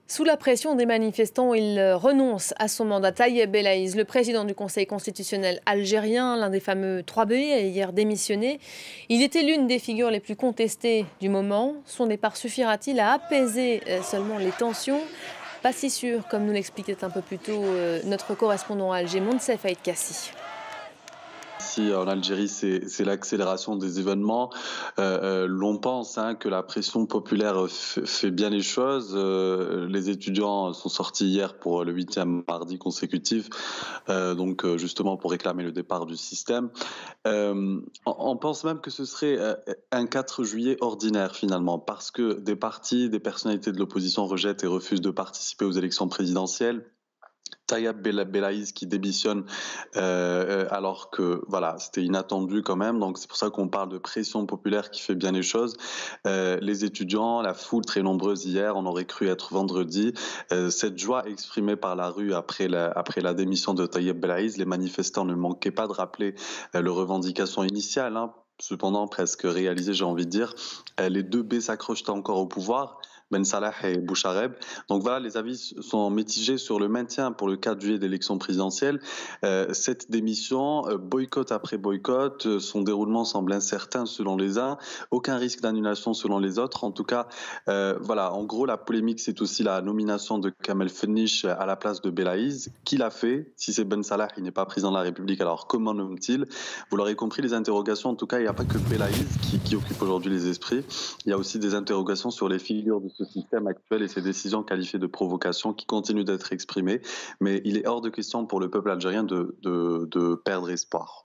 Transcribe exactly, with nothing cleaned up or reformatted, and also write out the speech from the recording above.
Sous la pression des manifestants, il euh, renonce à son mandat. Tayeb Belaïz, le président du Conseil constitutionnel algérien, l'un des fameux trois B, a hier démissionné. Il était l'une des figures les plus contestées du moment. Son départ suffira-t-il à apaiser euh, seulement les tensions? Pas si sûr, comme nous l'expliquait un peu plus tôt euh, notre correspondant à Alger, Monsef Aïd Kassi. Ici en Algérie, c'est c'est l'accélération des événements. Euh, euh, l'on pense hein, que la pression populaire f- fait bien les choses. Euh, les étudiants sont sortis hier pour le huitième mardi consécutif, euh, donc euh, justement pour réclamer le départ du système. Euh, on, on pense même que ce serait euh, un quatre juillet ordinaire finalement, parce que des partis, des personnalités de l'opposition rejettent et refusent de participer aux élections présidentielles. Tayeb Bela- Belaïs qui démissionne euh, alors que voilà, c'était inattendu quand même. Donc c'est pour ça qu'on parle de pression populaire qui fait bien les choses. Euh, les étudiants, la foule très nombreuse hier, on aurait cru être vendredi. Euh, cette joie exprimée par la rue après la, après la démission de Tayeb Belaïs, les manifestants ne manquaient pas de rappeler euh, leurs revendications initiales. Hein, cependant presque réalisées, j'ai envie de dire. Euh, les deux B s'accrochent encore au pouvoir. Ben Salah et Bouchareb. Donc voilà, les avis sont mitigés sur le maintien pour le quatre juillet d'élections présidentielles. Euh, cette démission, euh, boycott après boycott, euh, son déroulement semble incertain selon les uns, aucun risque d'annulation selon les autres. En tout cas, euh, voilà, en gros, la polémique, c'est aussi la nomination de Kamel Fenich à la place de Belaïz. Qui l'a fait? Si c'est Ben Salah, il n'est pas président de la République, alors comment nomme-t-il? Vous l'aurez compris, les interrogations, en tout cas, il n'y a pas que Belaïz qui, qui occupe aujourd'hui les esprits. Il y a aussi des interrogations sur les figures de ce système actuel et ses décisions qualifiées de provocation qui continuent d'être exprimées. Mais il est hors de question pour le peuple algérien de, de, de perdre espoir.